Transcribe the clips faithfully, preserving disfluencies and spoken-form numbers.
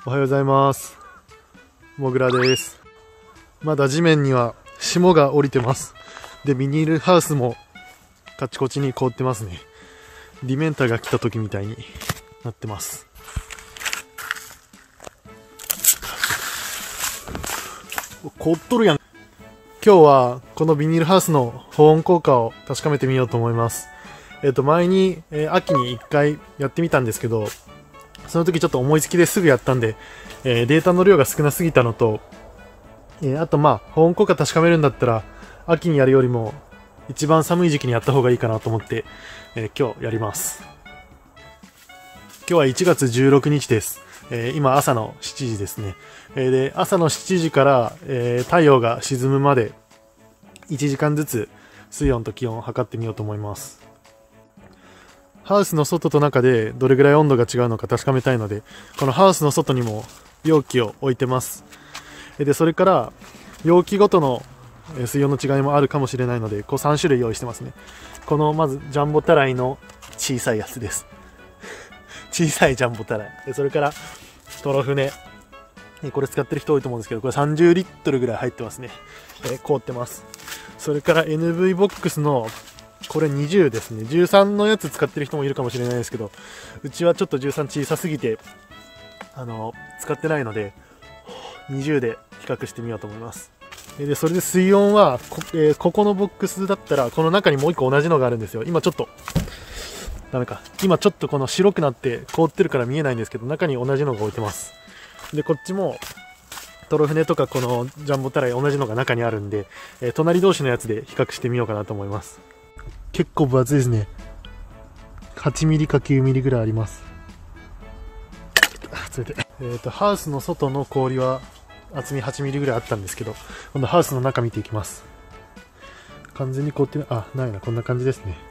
おはようございます。もぐらです。まだ地面には霜が降りてます。で、ビニールハウスもカチコチに凍ってますね。ディメンターが来た時みたいになってます。凍っとるやん。今日はこのビニールハウスの保温効果を確かめてみようと思います。えっと前に、えー、秋にいっかいやってみたんですけど、その時ちょっと思いつきですぐやったんで、えー、データの量が少なすぎたのと、えー、あとまあ保温効果確かめるんだったら秋にやるよりも一番寒い時期にやった方がいいかなと思って、えー、今日やります。今日はいちがつじゅうろくにちです。えー、今朝のしちじですね。えー、で朝のしちじから、えー、太陽が沈むまでいちじかんずつ水温と気温を測ってみようと思います。ハウスの外と中でどれぐらい温度が違うのか確かめたいので、このハウスの外にも容器を置いてます。で、それから容器ごとの水温の違いもあるかもしれないので、こうさんしゅるい用意してますね。このまずジャンボタライの小さいやつです。小さいジャンボタライ。で、それからトロフネ。これ使ってる人多いと思うんですけど、これさんじゅうリットルぐらい入ってますね。え凍ってます。それから エヌブイ ボックスのこれにじゅうですね。じゅうさんのやつ使ってる人もいるかもしれないですけど、うちはちょっとじゅうさん小さすぎて、あの、使ってないので、にじゅうで比較してみようと思います。で、それで水温はこ、えー、ここのボックスだったら、この中にもう一個同じのがあるんですよ。今ちょっと、ダメか。今ちょっとこの白くなって凍ってるから見えないんですけど、中に同じのが置いてます。で、こっちも、トロフネとかこのジャンボタライ同じのが中にあるんで、えー、隣同士のやつで比較してみようかなと思います。結構分厚いですね。はちミリかきゅうミリぐらいあります。あ、冷て。えっと、ハウスの外の氷は厚みはちミリぐらいあったんですけど、今度ハウスの中見ていきます。完全に凍ってない、あ、ないな、こんな感じですね。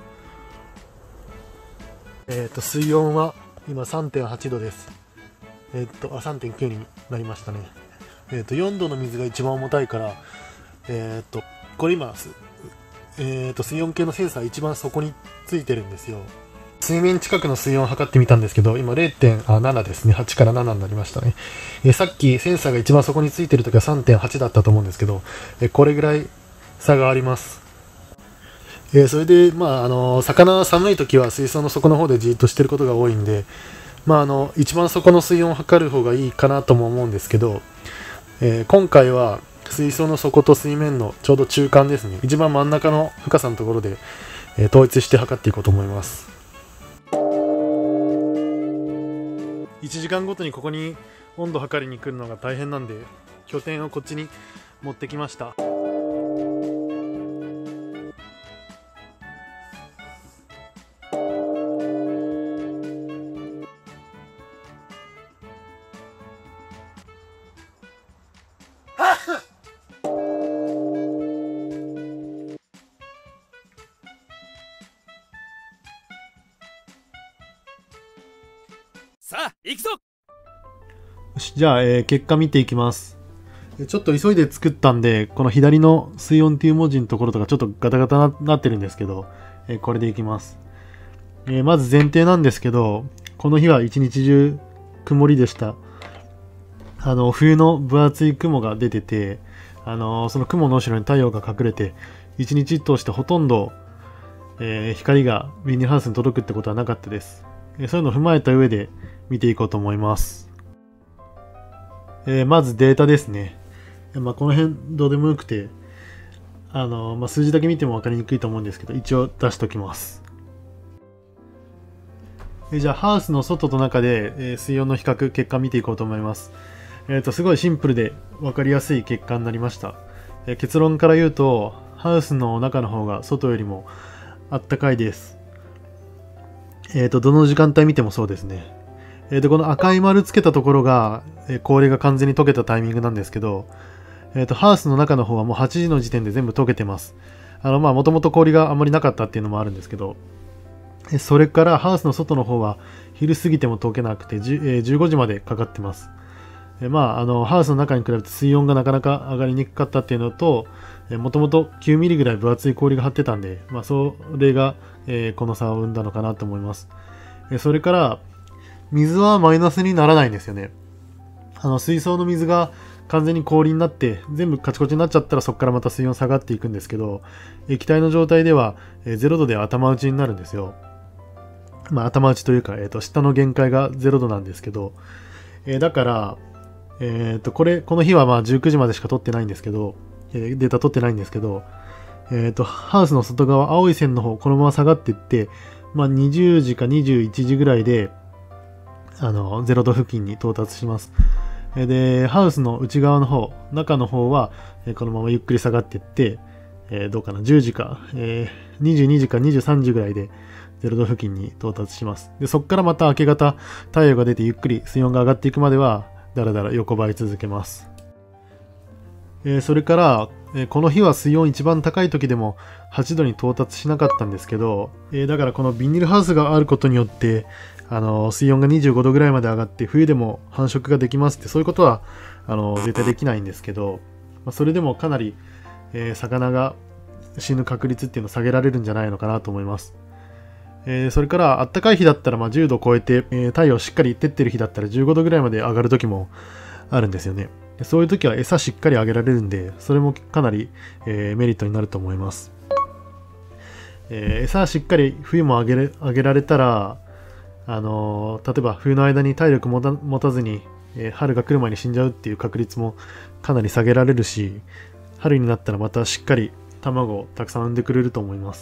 えっと、水温は今 さんてんはちどです。えっと、あ、さんてんきゅうになりましたね。えっと、よんどの水が一番重たいから、えっと、これ今、えーと水温計のセンサー一番底についてるんですよ。水面近くの水温を測ってみたんですけど、今 れいてんなな ですね。はちからななになりましたね。えー、さっきセンサーが一番底についてる時は さんてんはち だったと思うんですけど、えー、これぐらい差があります。えー、それで、まあ、あのー、魚は寒い時は水槽の底の方でじっとしてることが多いんで、まあ、あの、一番底の水温を測る方がいいかなとも思うんですけど、えー、今回は、水槽の底と水面のちょうど中間ですね。一番真ん中の深さのところで、えー、統一して測っていこうと思います。いちじかんごとにここに温度測りに来るのが大変なんで、拠点をこっちに持ってきました。 さあ行くぞ。よし、じゃあ、えー、結果見ていきます。ちょっと急いで作ったんで、この左の水温っていう文字のところとかちょっとガタガタななってるんですけど、えー、これでいきます。えー、まず前提なんですけど、この日は一日中曇りでした。あの、冬の分厚い雲が出てて、あのー、その雲の後ろに太陽が隠れて、一日通してほとんど、えー、光がビニールハウスに届くってことはなかったです。えー、そういうのを踏まえた上で見ていこうと思います。えー、まずデータですね。まあ、この辺どうでもよくて、あのー、まあ、数字だけ見ても分かりにくいと思うんですけど、一応出しておきます。えー、じゃあ、ハウスの外と中で、えー、水温の比較、結果見ていこうと思います。えっと、すごいシンプルで分かりやすい結果になりました。えー、結論から言うと、ハウスの中の方が外よりもあったかいです。えっと、どの時間帯見てもそうですね。えー、とこの赤い丸つけたところが、えー、氷が完全に溶けたタイミングなんですけど、えー、とハウスの中の方はもうはちじの時点で全部溶けてます。あのまあもともと氷があまりなかったっていうのもあるんですけど、えー、それからハウスの外の方は昼過ぎても溶けなくて、えー、じゅうごじまでかかってます。えー、まああのハウスの中に比べて水温がなかなか上がりにくかったっていうのと、もともときゅうミリぐらい分厚い氷が張ってたんで、まあ、それが、えー、この差を生んだのかなと思います。えー、それから水はマイナスにならないんですよね。 あの水槽の水が完全に氷になって全部カチコチになっちゃったらそこからまた水温下がっていくんですけど、液体の状態ではゼロどで頭打ちになるんですよ。まあ頭打ちというか、えー、と下の限界がゼロどなんですけど、えー、だから、えー、とこれこの日はまあじゅうくじまでしか取ってないんですけど、えー、データ取ってないんですけど、えー、とハウスの外側青い線の方このまま下がっていって、まあ、にじゅうじかにじゅういちじぐらいであのゼロど付近に到達します。でハウスの内側の方中の方はこのままゆっくり下がっていって、えー、どうかなじゅうじか、えー、にじゅうにじかにじゅうさんじぐらいでゼロど付近に到達します。でそこからまた明け方太陽が出てゆっくり水温が上がっていくまではだらだら横ばい続けます。えー、それから、えー、この日は水温一番高い時でもはちどに到達しなかったんですけど、えー、だからこのビニールハウスがあることによってあの水温がにじゅうごどぐらいまで上がって冬でも繁殖ができますってそういうことはあの絶対できないんですけど、まあ、それでもかなり、えー、魚が死ぬ確率っていうのを下げられるんじゃないのかなと思います。えー、それからあったかい日だったらまあじゅうどを超えて、えー、太陽しっかり照ってる日だったらじゅうごどぐらいまで上がる時もあるんですよね。そういう時は餌しっかりあげられるんでそれもかなり、えー、メリットになると思います。えー、餌しっかり冬もあげれ、あげられたらあのー、例えば冬の間に体力持た、持たずに、えー、春が来る前に死んじゃうっていう確率もかなり下げられるし、春になったらまたしっかり卵をたくさん産んでくれると思います。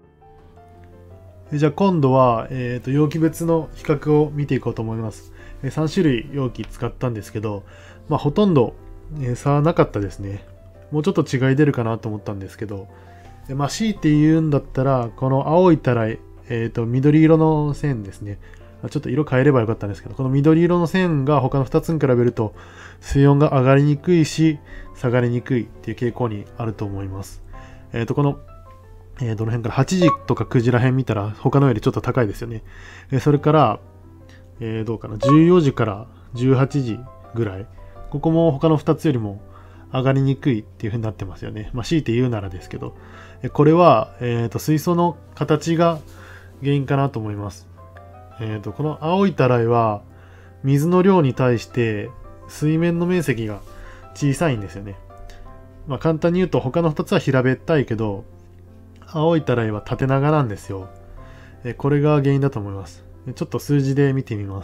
じゃあ今度は、えーと、容器別の比較を見ていこうと思います。えー、さんしゅるい容器使ったんですけど、まあ、ほとんど、えー、差はなかったですね。もうちょっと違い出るかなと思ったんですけど、えーまあ、強いて言うんだったらこの青いたらいえーと、緑色の線ですね。ちょっと色変えればよかったんですけど、この緑色の線が他のふたつに比べると水温が上がりにくいし、下がりにくいっていう傾向にあると思います。えーと、この、えー、どの辺からはちじとかくじら辺見たら他のよりちょっと高いですよね。えー、それから、えー、どうかな、じゅうよじからじゅうはちじぐらい。ここも他のふたつよりも上がりにくいっていう風になってますよね。まあ、強いて言うならですけど。これは、えーと、水槽の形が原因かなと思います。えーと、この青いたらいは水の量に対して水面の面積が小さいんですよね。まあ簡単に言うと他のふたつは平べったいけど青いたらいは縦長なんですよ。えこれが原因だと思います。ちょっと数字で見てみます。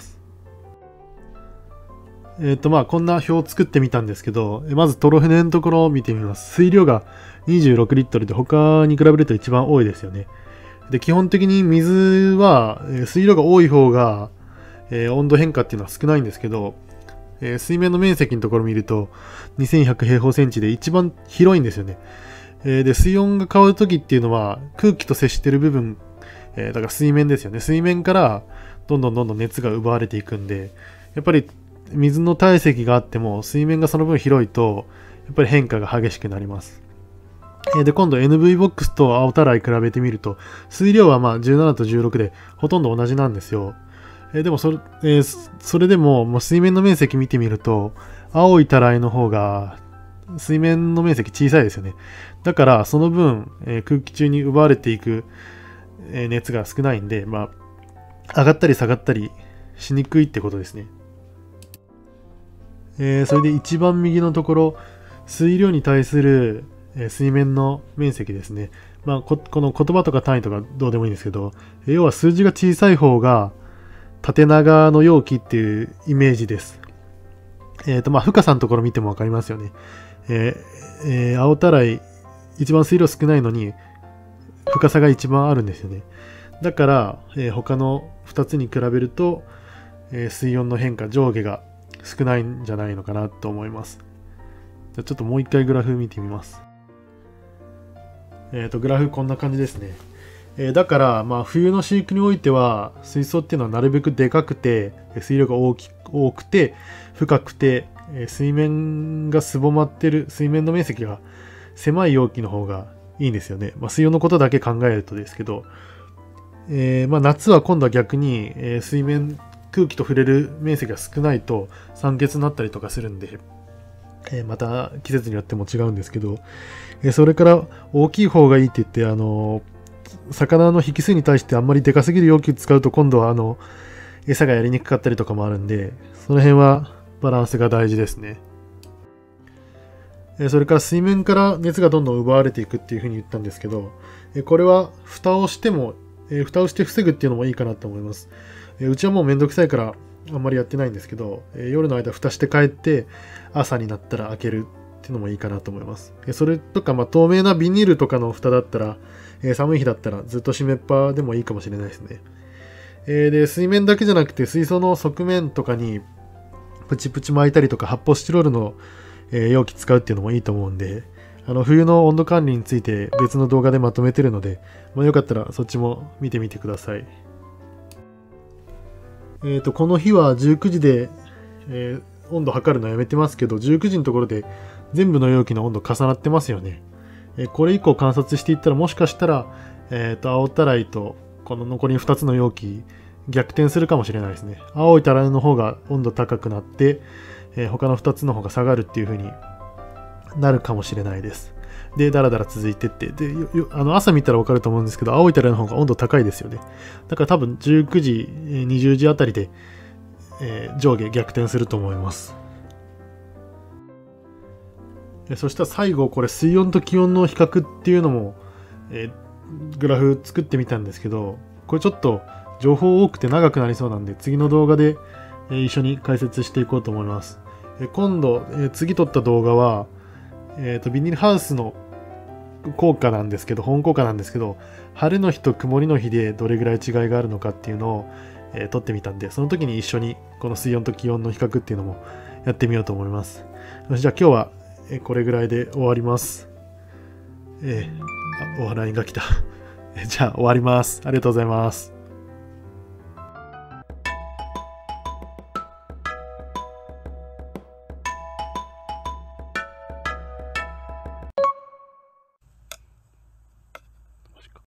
えっとまあこんな表を作ってみたんですけど、まずトロ船のところを見てみます。水量がにじゅうろくリットルで他に比べると一番多いですよね。で基本的に水は、えー、水量が多い方が、えー、温度変化っていうのは少ないんですけど、えー、水面の面積のところを見るとにせんひゃく平方センチで一番広いんですよね。えー、で水温が変わるときっていうのは空気と接している部分、えー、だから水面ですよね。水面からどんどんどんどん熱が奪われていくんで、やっぱり水の体積があっても水面がその分広いとやっぱり変化が激しくなります。で今度 エヌブイ ボックスと青たらい比べてみると水量はまあじゅうななとじゅうろくでほとんど同じなんですよ。えでもそれ、えー、それでも、もう水面の面積見てみると青いたらいの方が水面の面積小さいですよね。だからその分、えー、空気中に奪われていく、えー、熱が少ないんで、まあ、上がったり下がったりしにくいってことですね。えー、それで一番右のところ水量に対する水面の面積ですね。まあ、こ, この言葉とか単位とかどうでもいいんですけど、要は数字が小さい方が縦長の容器っていうイメージです。えっ、ー、と、まあ、深さのところ見てもわかりますよね。えーえー、青たらい、一番水量少ないのに深さが一番あるんですよね。だから、えー、他のふたつに比べると、えー、水温の変化、上下が少ないんじゃないのかなと思います。じゃあちょっともう一回グラフ見てみます。えっと、グラフこんな感じですね。えー、だから、まあ、冬の飼育においては、水槽っていうのはなるべくでかくて、水量が大き多くて、深くて、えー、水面がすぼまってる、水面の面積が狭い容器の方がいいんですよね。まあ、水温のことだけ考えるとですけど、えーまあ、夏は今度は逆に、えー、水面、空気と触れる面積が少ないと酸欠になったりとかするんで、えー、また季節によっても違うんですけど、えー、それから大きい方がいいって言って、あのー、魚の引数に対してあんまりでかすぎる容器使うと今度はあの餌がやりにくかったりとかもあるんで、その辺はバランスが大事ですね。それから水面から熱がどんどん奪われていくっていうふうに言ったんですけど、これは蓋をしても、蓋をして防ぐっていうのもいいかなと思います。うちはもうめんどくさいからあんまりやってないんですけど、夜の間蓋して帰って朝になったら開けるっていうのもいいかなと思います。それとか、まあ、透明なビニールとかの蓋だったら、寒い日だったらずっと閉めっぱでもいいかもしれないですね。で、水面だけじゃなくて水槽の側面とかにプチプチ巻いたりとか発泡スチロールの容器使うっていうのもいいと思うんで、あの冬の温度管理について別の動画でまとめてるので、まあ、よかったらそっちも見てみてください。えっと、この日はじゅうくじで、えー、温度測るのやめてますけど、じゅうくじのところで全部の容器の温度重なってますよね。えー、これ以降観察していったら、もしかしたら、えっと、青たらいとこの残りふたつの容器逆転するかもしれないですね。青いたらいの方が温度高くなって、えー、他のふたつの方が下がるっていう風になるかもしれないです。で、だらだら続いてって、で、あの朝見たらわかると思うんですけど、青いたらいの方が温度高いですよね。だから多分じゅうくじ、にじゅうじあたりで、えー、上下逆転すると思います。そしたら最後、これ水温と気温の比較っていうのも、えー、グラフ作ってみたんですけど、これちょっと情報多くて長くなりそうなんで、次の動画で、えー、一緒に解説していこうと思います。えー、今度、えー、次撮った動画は、えーと、ビニールハウスの効果なんですけど、保温効果なんですけど、晴れの日と曇りの日でどれぐらい違いがあるのかっていうのを、えー、撮ってみたんで、その時に一緒にこの水温と気温の比較っていうのもやってみようと思います。じゃあ今日はこれぐらいで終わります。えー、あ、お笑いが来た。じゃあ終わります。ありがとうございます。